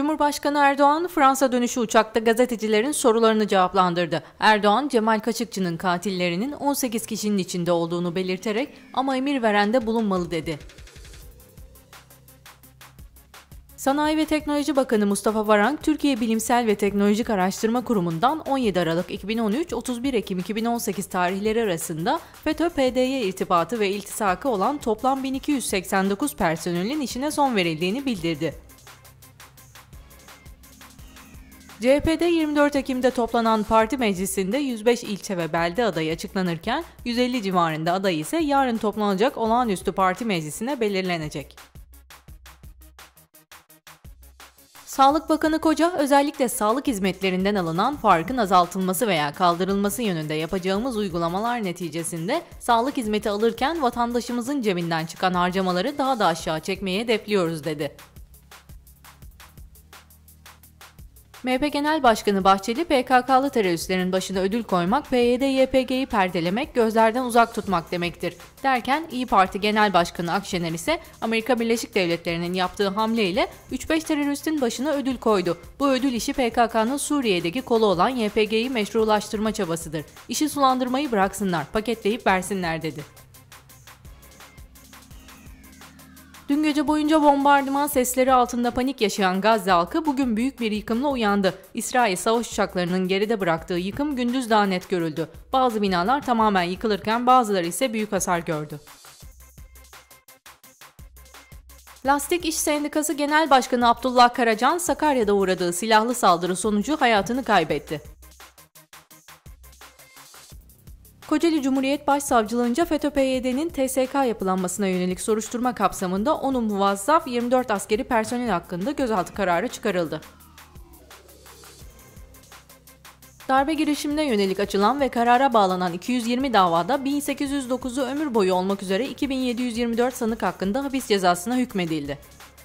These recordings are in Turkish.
Cumhurbaşkanı Erdoğan, Fransa dönüşü uçakta gazetecilerin sorularını cevaplandırdı. Erdoğan, Cemal Kaşıkçı'nın katillerinin 18 kişinin içinde olduğunu belirterek ama emir veren de bulunmalı dedi. Sanayi ve Teknoloji Bakanı Mustafa Varank, Türkiye Bilimsel ve Teknolojik Araştırma Kurumu'ndan 17 Aralık 2013, 31 Ekim 2018 tarihleri arasında FETÖ-PDY irtibatı ve iltisakı olan toplam 1289 personelin işine son verildiğini bildirdi. CHP'de 24 Ekim'de toplanan parti meclisinde 105 ilçe ve belde adayı açıklanırken 150 civarında aday ise yarın toplanacak olağanüstü parti meclisine belirlenecek. Sağlık Bakanı Koca, özellikle sağlık hizmetlerinden alınan farkın azaltılması veya kaldırılması yönünde yapacağımız uygulamalar neticesinde sağlık hizmeti alırken vatandaşımızın cebinden çıkan harcamaları daha da aşağı çekmeyi hedefliyoruz dedi. MHP Genel Başkanı Bahçeli, PKK'lı teröristlerin başına ödül koymak, PYD-YPG'yi perdelemek, gözlerden uzak tutmak demektir derken İYİ Parti Genel Başkanı Akşener ise Amerika Birleşik Devletleri'nin yaptığı hamleyle 3-5 teröristin başına ödül koydu. Bu ödül işi PKK'nın Suriye'deki kolu olan YPG'yi meşrulaştırma çabasıdır. İşi sulandırmayı bıraksınlar, paketleyip versinler dedi. Dün gece boyunca bombardıman sesleri altında panik yaşayan Gazze halkı bugün büyük bir yıkımla uyandı. İsrail savaş uçaklarının geride bıraktığı yıkım gündüz daha net görüldü. Bazı binalar tamamen yıkılırken bazıları ise büyük hasar gördü. Lastik İş Sendikası Genel Başkanı Abdullah Karacan, Sakarya'da uğradığı silahlı saldırı sonucu hayatını kaybetti. Kocaeli Cumhuriyet Başsavcılığınca FETÖ-PYD'nin TSK yapılanmasına yönelik soruşturma kapsamında onun muvazzaf 24 askeri personel hakkında gözaltı kararı çıkarıldı. Darbe girişimine yönelik açılan ve karara bağlanan 220 davada 1809'u ömür boyu olmak üzere 2724 sanık hakkında hapis cezasına hükmedildi.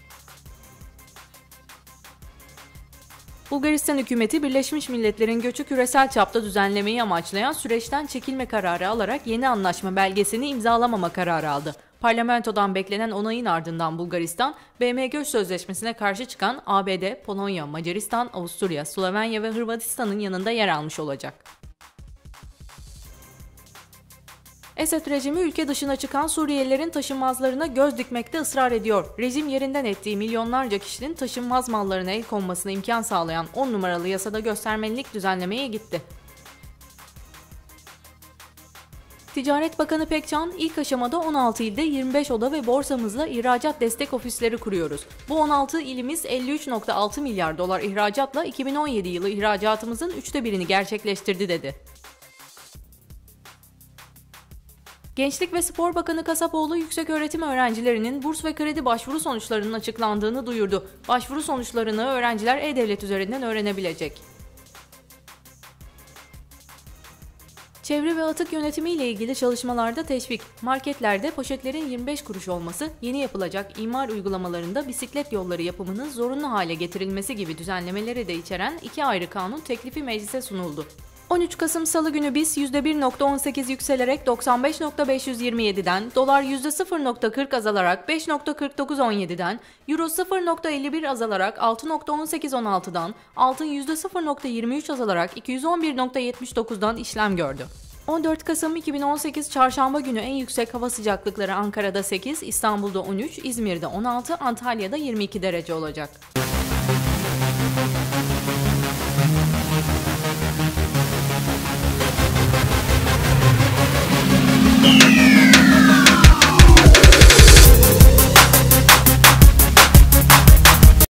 Bulgaristan hükümeti Birleşmiş Milletler'in göçü küresel çapta düzenlemeyi amaçlayan süreçten çekilme kararı alarak yeni anlaşma belgesini imzalamama kararı aldı. Parlamentodan beklenen onayın ardından Bulgaristan, BM Göç Sözleşmesi'ne karşı çıkan ABD, Polonya, Macaristan, Avusturya, Slovenya ve Hırvatistan'ın yanında yer almış olacak. Esed rejimi ülke dışına çıkan Suriyelilerin taşınmazlarına göz dikmekte ısrar ediyor. Rejim yerinden ettiği milyonlarca kişinin taşınmaz mallarına el konmasına imkan sağlayan 10 numaralı yasada göstermelik düzenlemeye gitti. Ticaret Bakanı Pekcan, ilk aşamada 16 ilde 25 oda ve borsamızla ihracat destek ofisleri kuruyoruz. Bu 16 ilimiz 53,6 milyar dolar ihracatla 2017 yılı ihracatımızın 1/3'ünü gerçekleştirdi dedi. Gençlik ve Spor Bakanı Kasapoğlu, yükseköğretim öğrencilerinin burs ve kredi başvuru sonuçlarının açıklandığını duyurdu. Başvuru sonuçlarını öğrenciler e-Devlet üzerinden öğrenebilecek. Çevre ve atık yönetimi ile ilgili çalışmalarda teşvik, marketlerde poşetlerin 25 kuruş olması, yeni yapılacak imar uygulamalarında bisiklet yolları yapımının zorunlu hale getirilmesi gibi düzenlemeleri de içeren 2 ayrı kanun teklifi meclise sunuldu. 13 Kasım Salı günü BIST %1,18 yükselerek 95,527'den, dolar %0,40 azalarak 5,4917'den, euro 0,51 azalarak 6,1816'dan, altın %0,23 azalarak 211,79'dan işlem gördü. 14 Kasım 2018 Çarşamba günü en yüksek hava sıcaklıkları Ankara'da 8, İstanbul'da 13, İzmir'de 16, Antalya'da 22 derece olacak.